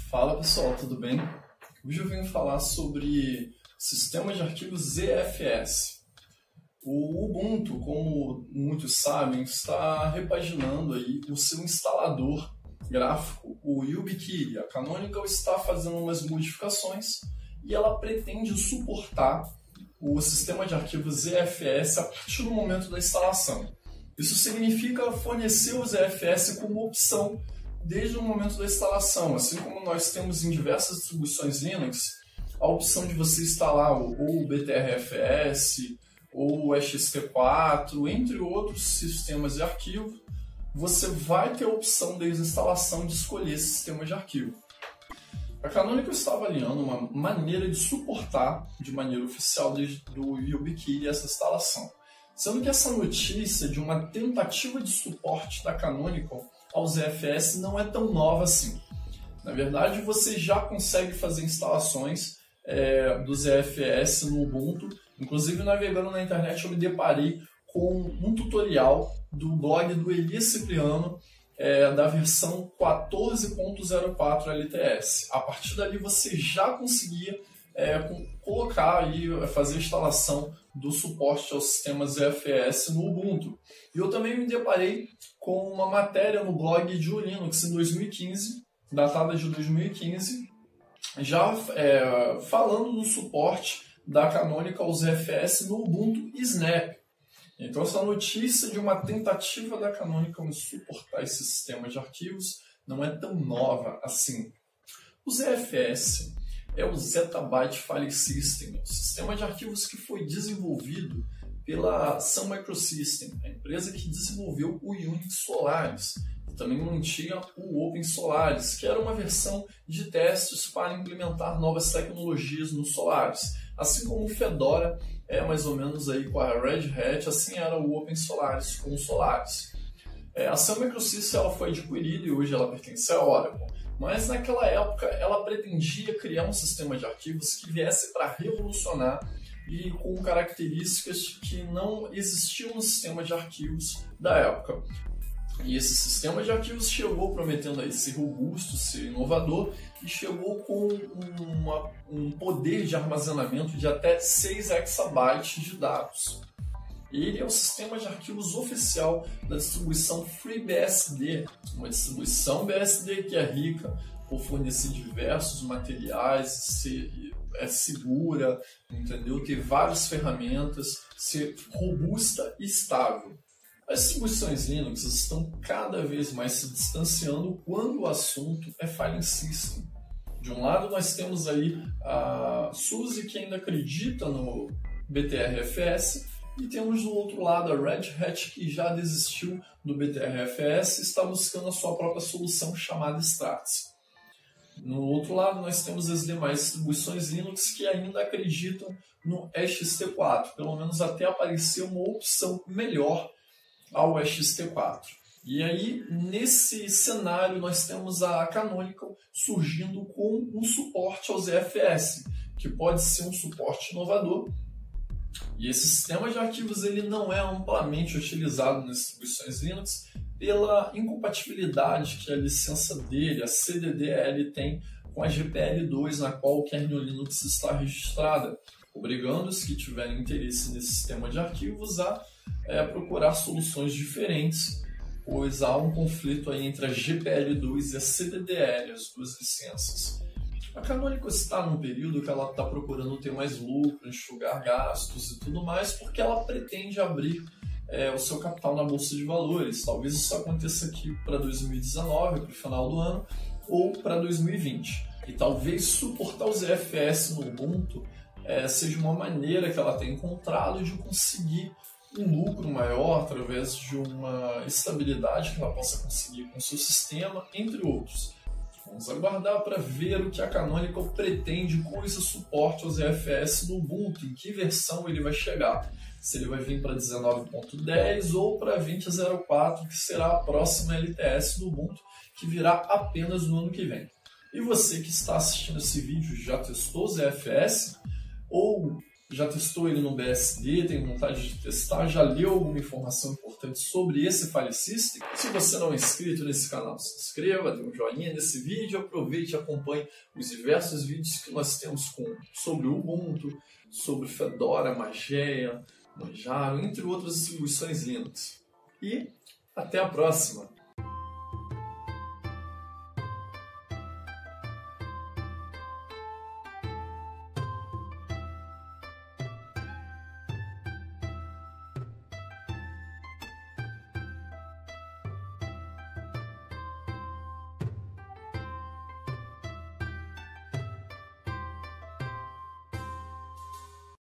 Fala pessoal, tudo bem? Hoje eu venho falar sobre sistema de arquivos ZFS. O Ubuntu, como muitos sabem, está repaginando aí o seu instalador gráfico, o YubiKey. A Canonical está fazendo umas modificações e ela pretende suportar o sistema de arquivos ZFS a partir do momento da instalação. Isso significa fornecer o ZFS como opção desde o momento da instalação, assim como nós temos em diversas distribuições Linux, a opção de você instalar ou o BTRFS, ou o ext4, entre outros sistemas de arquivo, você vai ter a opção desde a instalação de escolher esse sistema de arquivo. A Canonical está avaliando uma maneira de suportar de maneira oficial desde o YubiKey essa instalação, sendo que essa notícia de uma tentativa de suporte da Canonical ao ZFS não é tão nova assim. Na verdade, você já consegue fazer instalações do ZFS no Ubuntu. Inclusive, navegando na internet, eu me deparei com um tutorial do blog do Elias Cipriano, da versão 14.04 LTS. A partir dali, você já conseguia colocar e fazer a instalação do suporte ao sistema ZFS no Ubuntu. E eu também me deparei com uma matéria no blog de Linux em 2015, datada de 2015, já falando do suporte da Canonical ao ZFS no Ubuntu Snap. Então essa notícia de uma tentativa da Canonical em suportar esse sistema de arquivos não é tão nova assim. O ZFS é o Zettabyte File System, um sistema de arquivos que foi desenvolvido pela Sun Microsystem, a empresa que desenvolveu o Unix Solaris, e também mantinha o Open Solaris, que era uma versão de testes para implementar novas tecnologias no Solaris. Assim como o Fedora é mais ou menos aí com a Red Hat, assim era o Open Solaris com o Solaris. A Sun Microsystem ela foi adquirida e hoje ela pertence à Oracle. Mas naquela época ela pretendia criar um sistema de arquivos que viesse para revolucionar e com características que não existiam no sistema de arquivos da época. E esse sistema de arquivos chegou prometendo aí ser robusto, ser inovador e chegou com um poder de armazenamento de até 6 exabytes de dados. Ele é o sistema de arquivos oficial da distribuição FreeBSD, uma distribuição BSD que é rica por fornecer diversos materiais, é segura, entendeu? Ter várias ferramentas, ser robusta e estável. As distribuições Linux estão cada vez mais se distanciando quando o assunto é File System. De um lado nós temos aí a SUSE que ainda acredita no BTRFS, e temos do outro lado a Red Hat que já desistiu do BTRFS e está buscando a sua própria solução chamada Stratz. No outro lado nós temos as demais distribuições Linux que ainda acreditam no ext4, pelo menos até aparecer uma opção melhor ao ext4. E aí, nesse cenário, nós temos a Canonical surgindo com um suporte ao ZFS, que pode ser um suporte inovador. E esse sistema de arquivos ele não é amplamente utilizado nas distribuições Linux pela incompatibilidade que a licença dele, a CDDL, tem com a GPL2, na qual o kernel Linux está registrada, obrigando os que tiverem interesse nesse sistema de arquivos a procurar soluções diferentes, pois há um conflito aí entre a GPL2 e a CDDL, as duas licenças. A Canonical está num período que ela está procurando ter mais lucro, enxugar gastos e tudo mais, porque ela pretende abrir o seu capital na Bolsa de Valores. Talvez isso aconteça aqui para 2019, para o final do ano, ou para 2020. E talvez suportar o ZFS no Ubuntu seja uma maneira que ela tem encontrado de conseguir um lucro maior através de uma estabilidade que ela possa conseguir com o seu sistema, entre outros. Vamos aguardar para ver o que a Canonical pretende com esse suporte ao ZFS no Ubuntu, em que versão ele vai chegar. Se ele vai vir para 19.10 ou para 20.04, que será a próxima LTS do Ubuntu, que virá apenas no ano que vem. E você que está assistindo esse vídeo já testou o ZFS? Ou Já testou ele no BSD, tem vontade de testar, já leu alguma informação importante sobre esse file system? Se você não é inscrito nesse canal, se inscreva, dê um joinha nesse vídeo, aproveite e acompanhe os diversos vídeos que nós temos sobre Ubuntu, sobre Fedora, Mageia, Manjaro, entre outras distribuições Linux. E até a próxima!